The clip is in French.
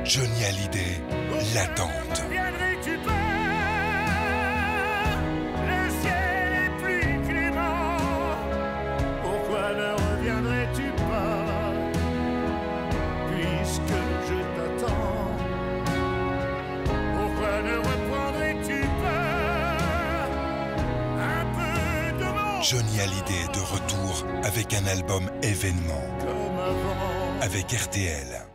Johnny Hallyday, l'attente. Reviendrais-tu pas? Le ciel est plus clément. Pourquoi ne reviendrais-tu pas? Puisque je t'attends. Pourquoi ne reprendrais-tu pas un peu de mon Johnny Hallyday est de retour avec un album événement comme avant? avec RTL.